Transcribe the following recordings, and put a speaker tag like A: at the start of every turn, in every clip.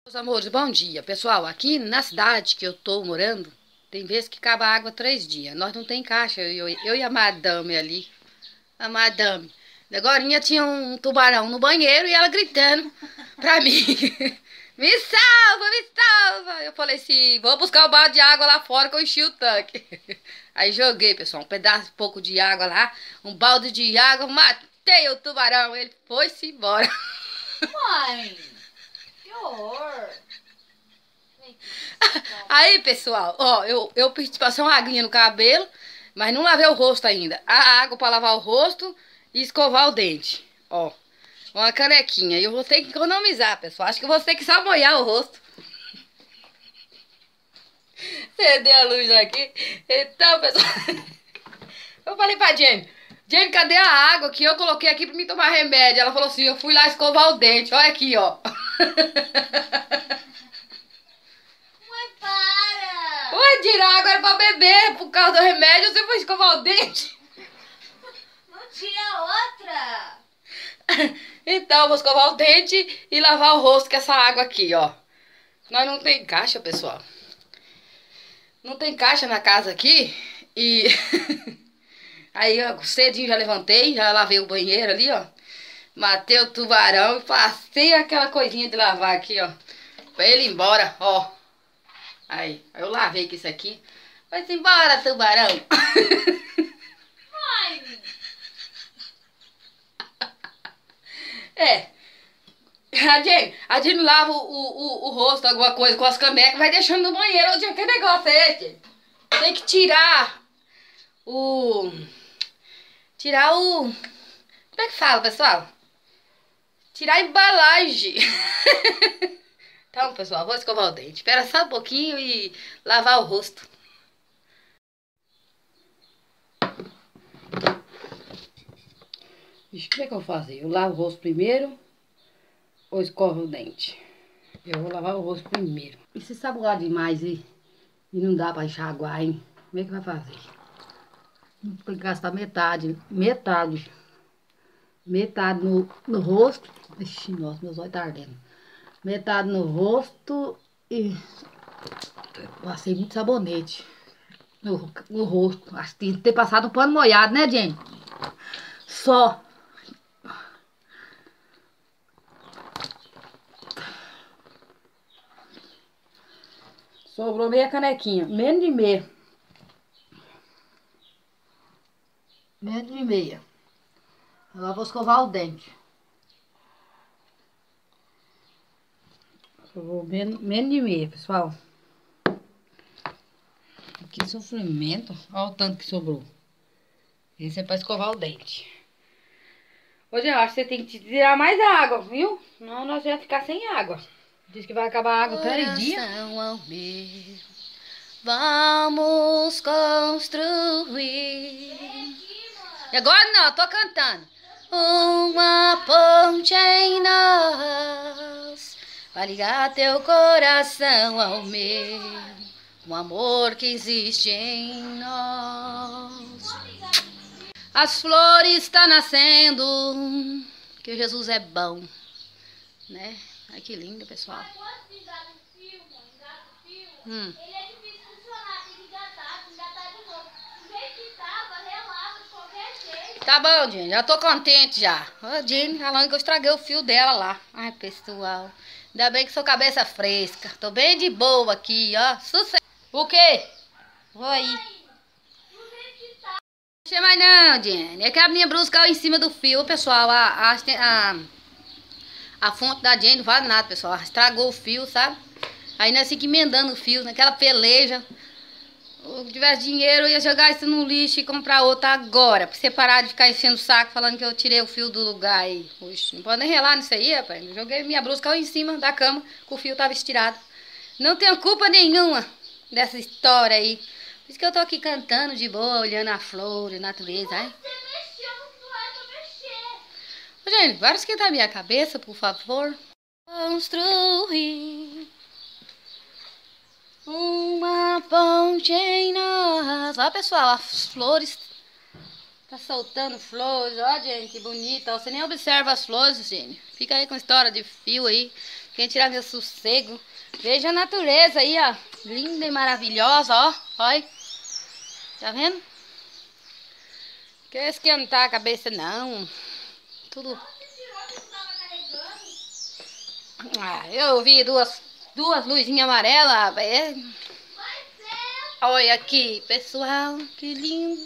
A: Meus amores, bom dia. Pessoal, aqui na cidade que eu tô morando, tem vezes que acaba a água 3 dias. Nós não tem caixa, eu e a madame ali. A madame. Agorinha tinha um tubarão no banheiro e ela gritando pra mim. Me salva, me salva. Eu falei assim, vou buscar o balde de água lá fora que eu enchi o tanque. Aí joguei, pessoal, um pedaço, pouco de água lá, um balde de água, matei o tubarão. Ele foi-se embora.
B: Mãe, que horror.
A: Aí, pessoal, ó, eu passei uma aguinha no cabelo, mas não lavei o rosto ainda. A água para lavar o rosto e escovar o dente. Ó, uma canequinha. E eu vou ter que economizar, pessoal. Acho que eu vou ter que só molhar o rosto. Acendeu a luz aqui. Então, pessoal, eu falei pra Jenny, cadê a água que eu coloquei aqui pra mim tomar remédio? Ela falou assim, eu fui lá escovar o dente. Olha aqui, ó. Ué, tirar água era pra beber, por causa do remédio, você foi escovar o dente?
B: Não tinha outra.
A: Então, eu vou escovar o dente e lavar o rosto com essa água aqui, ó. Nós não tem caixa, pessoal. Não tem caixa na casa aqui. E aí, ó, cedinho já levantei, já lavei o banheiro ali, ó. Matei o tubarão e passei aquela coisinha de lavar aqui, ó. Pra ele ir embora, ó. Aí eu lavei com isso aqui. Vai-se embora, tubarão.
B: Mãe.
A: É. A Jenny lava o rosto, alguma coisa, com as canecas, vai deixando no banheiro. Onde é que negócio é esse? Tem que tirar o... Como é que fala, pessoal? Tirar a embalagem. Então, pessoal, vou escovar o dente. Espera só um pouquinho e lavar o rosto. Ixi, como é que eu vou fazer? Eu lavo o rosto primeiro ou escovo o dente? Eu vou lavar o rosto primeiro. E se saboar demais e não dá pra enxaguar, hein? Como é que vai fazer? Vou gastar metade no rosto. Ixi, nossa, meus olhos tá ardendo. Metade no rosto e passei muito sabonete no rosto. Acho que tem que ter passado um pano molhado, né, gente? Só. Sobrou meia canequinha. Menos de meia. Menos de meia. Agora vou escovar o dente. Sobrou menos de meia, pessoal. Que sofrimento. Olha o tanto que sobrou. Esse é pra escovar o dente. Hoje eu acho que você tem que tirar mais água, viu? Senão nós vamos ficar sem água. Diz que vai acabar a água 3 dias. Vamos construir. E agora não, eu tô cantando. Uma ponte em nós, vai ligar teu coração ao meu, um amor que existe em nós. As flores estão nascendo, que Jesus é bom, né? Ai, que lindo, pessoal. Ele é difícil de funcionar, tem que engatar de novo. Do jeito que tava, relava de qualquer jeito. Tá bom, Jenny, já tô contente já. Ô, Jenny, falando que eu estraguei o fio dela lá. Ai, pessoal, ainda bem que sou cabeça fresca. Tô bem de boa aqui, ó. Sucesso. O quê? Vou aí. Não sei mais não, Jenny. É que a minha blusa caiu em cima do fio, pessoal. A fonte da Jenny não vale nada, pessoal. Estragou o fio, sabe? Aí nós ficamos emendando o fio, naquela peleja. Se tivesse dinheiro, eu ia jogar isso no lixo e comprar outro agora. Pra você parar de ficar enchendo o saco falando que eu tirei o fio do lugar aí. Puxa, não pode nem relar nisso aí, rapaz. Eu joguei minha blusa, caiu em cima da cama, que o fio tava estirado. Não tenho culpa nenhuma dessa história aí. Por isso que eu tô aqui cantando de boa, olhando a flor, a natureza. Ai.
B: Você mexeu no celular pra mexer.
A: Ô, gente, vai esquentar minha cabeça, por favor. Construir uma ponte em nós. Ó, pessoal, as flores. Tá soltando flores. Ó, gente, que bonita. Você nem observa as flores, gente. Fica aí com história de fio aí. Quem tirar meu sossego. Veja a natureza aí, ó. Linda e maravilhosa, ó. Olha. Tá vendo? Quer esquentar a cabeça, não. Tudo. Ah, eu vi duas luzinhas amarelas. É. Olha aqui, pessoal. Que lindo.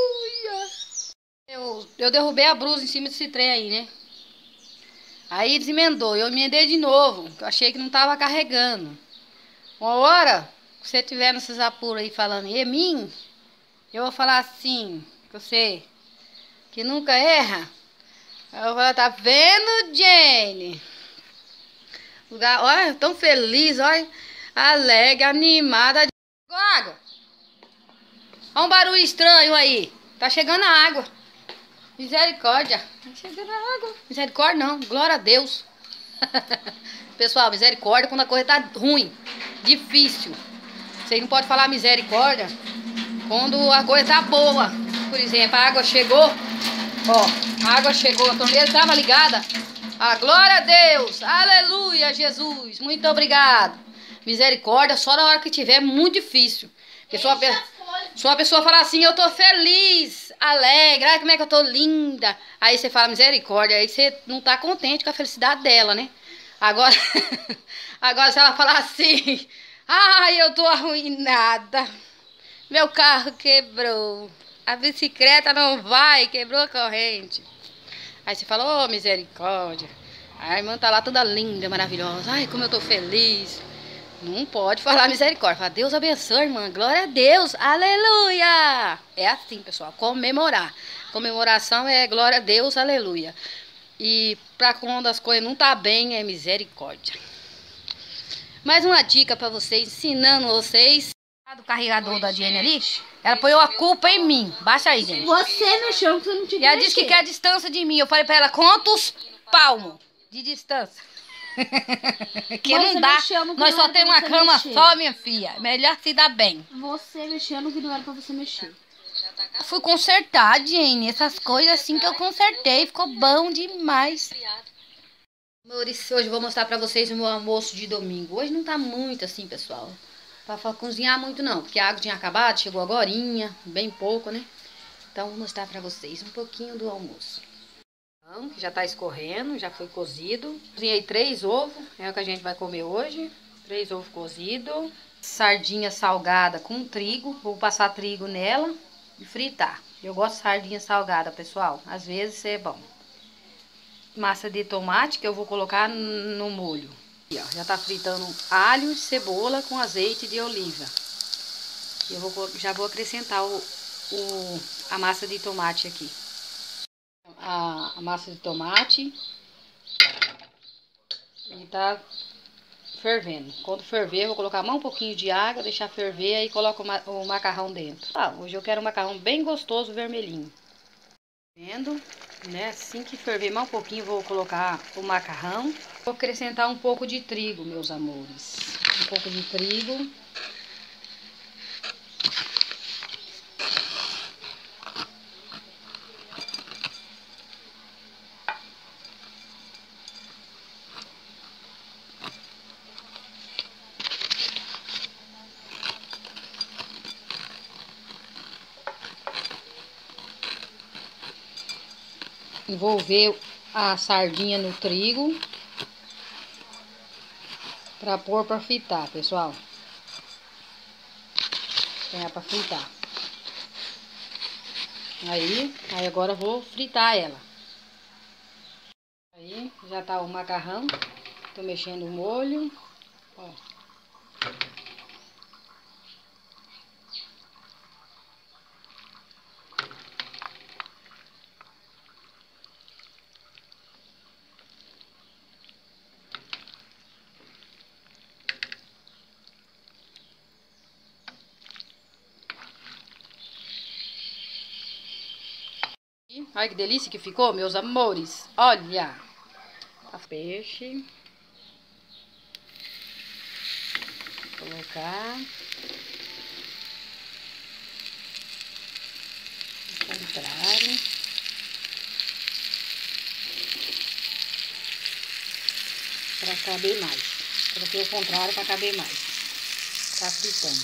A: Eu derrubei a blusa em cima desse trem aí, né? Aí desemendou. Eu emendei de novo. Eu achei que não tava carregando. Uma hora, se você tiver nesses apuros aí falando em mim, eu vou falar assim, você que nunca erra. Eu vou falar, tá vendo, Jane? Lugar, olha, tão feliz, olha. Alegre, animada. Água. Olha um barulho estranho aí. Tá chegando a água. Misericórdia. Tá chegando a água. Misericórdia não, glória a Deus. Pessoal, misericórdia quando a coisa tá ruim, difícil. Vocês não podem falar misericórdia quando a coisa tá boa. Por exemplo, a água chegou. Ó, a água chegou, a torneira estava ligada. Ah, glória a Deus, aleluia, Jesus, muito obrigado. Misericórdia só na hora que tiver muito difícil. Porque só a pessoa fala assim, eu tô feliz, alegre, ai como é que eu tô linda. Aí você fala misericórdia, aí você não tá contente com a felicidade dela, né? Agora, agora se ela falar assim, ai eu tô arruinada, meu carro quebrou, a bicicleta não vai, quebrou a corrente. Aí você fala, oh misericórdia, a irmã tá lá toda linda, maravilhosa, ai como eu tô feliz. Não pode falar misericórdia, fala Deus abençoe, irmã, glória a Deus, aleluia. É assim, pessoal, comemorar. Comemoração é glória a Deus, aleluia. E pra quando as coisas não tá bem, é misericórdia. Mais uma dica pra vocês, ensinando vocês. Do carregador da Jenny ali, ela põe a culpa em mim. Baixa aí, gente.
B: Você mexeu, você não tinha que
A: E ela disse que quer a distância de mim. Eu falei pra ela, quantos palmos de distância? Que
B: Mas
A: não dá.
B: mexeu,
A: Nós só temos uma cama só, minha filha. Melhor se dar bem.
B: Você mexeu no que não era pra você mexer.
A: Fui consertar, Jenny. Essas coisas assim que eu consertei. Ficou bom demais. Amores, hoje eu vou mostrar pra vocês o meu almoço de domingo. Hoje não tá muito assim, pessoal. Pra cozinhar muito não, porque a água tinha acabado, chegou agorinha, bem pouco, né? Então vou mostrar pra vocês um pouquinho do almoço. Então, que já tá escorrendo, já foi cozido. Cozinhei 3 ovos, é o que a gente vai comer hoje. 3 ovos cozidos. Sardinha salgada com trigo, vou passar trigo nela e fritar. Eu gosto de sardinha salgada, pessoal, às vezes é bom. Massa de tomate que eu vou colocar no molho. Aqui, ó, já tá fritando alho e cebola com azeite de oliva. Já vou acrescentar a massa de tomate aqui. A massa de tomate. E tá fervendo. Quando ferver, eu vou colocar mais um pouquinho de água, deixar ferver, aí coloco o macarrão dentro. Ah, hoje eu quero um macarrão bem gostoso, vermelhinho. Vendo, né? Assim que ferver mais um pouquinho, vou colocar o macarrão. Vou acrescentar um pouco de trigo, meus amores. Um pouco de trigo. Envolver a sardinha no trigo para pôr para fritar, pessoal. Tem para fritar. Aí agora eu vou fritar ela. Aí já tá o macarrão. Tô mexendo o molho. Ó. Olha que delícia que ficou, meus amores. Olha. Peixe. Vou colocar. Ao contrário. Pra caber mais. Coloquei o contrário pra caber mais. Tá fritando.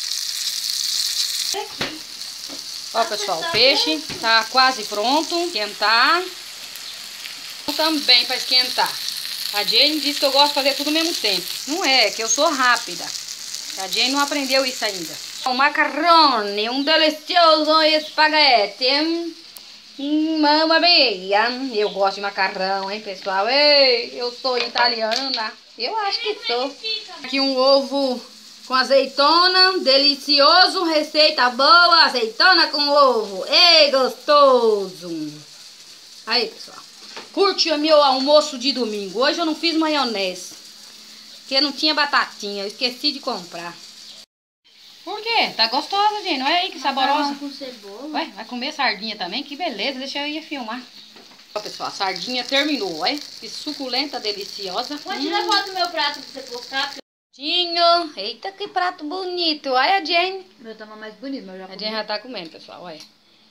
A: Ó, pessoal, o peixe tá quase pronto. Esquentar. Também para esquentar. A Jane disse que eu gosto de fazer tudo ao mesmo tempo. Não é, que eu sou rápida. A Jane não aprendeu isso ainda. O macarrone, um delicioso espaguete. Mamma mia. Eu gosto de macarrão, hein, pessoal? Ei, eu sou italiana. Eu acho que sou. Aqui um ovo com azeitona, delicioso, receita boa, azeitona com ovo. Ei, gostoso. Aí, pessoal. Curte o meu almoço de domingo. Hoje eu não fiz maionese, porque não tinha batatinha. Eu esqueci de comprar. Por quê? Tá gostosa, gente. Olha aí que saborosa.
B: Com cebola.
A: Ué, vai comer sardinha também? Que beleza. Deixa eu ir filmar. Ó, pessoal, a sardinha terminou, olha. Que suculenta, deliciosa.
B: Pode tirar foto do meu prato pra você colocar.
A: Tinho. Eita, que prato bonito. Olha a Jane.
B: O meu tava mais bonito, mas eu já
A: A
B: comi.
A: Jane já tá comendo, pessoal. Olha.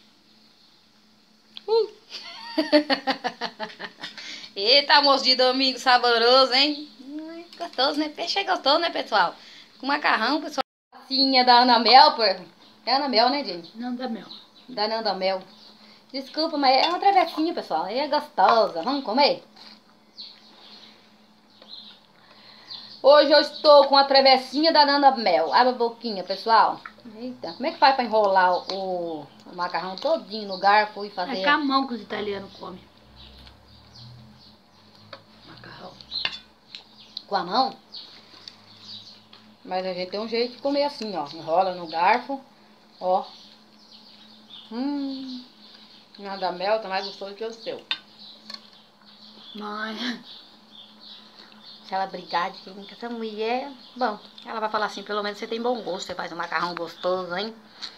A: Eita, almoço de domingo saboroso, hein? Gostoso, né? Peixe é gostoso, né, pessoal? Com macarrão, pessoal. Massinha da Ana Mel, pô. É Ana Mel, né, gente?
B: Não dá mel.
A: Da Nanda Mel. Desculpa, mas é uma travessinha, pessoal. É gostosa. Vamos comer? Hoje eu estou com a travessinha da Nanda Mel. Abre a boquinha, pessoal. Eita, como é que faz pra enrolar o macarrão todinho no garfo e fazer...
B: É com a mão que os italianos comem. Macarrão.
A: Com a mão? Mas a gente tem um jeito de comer assim, ó. Enrola no garfo, ó. Nada mel tá mais gostoso que o seu.
B: Mãe.
A: Se ela brigar de quem com essa mulher, bom, ela vai falar assim, pelo menos você tem bom gosto, você faz um macarrão gostoso, hein?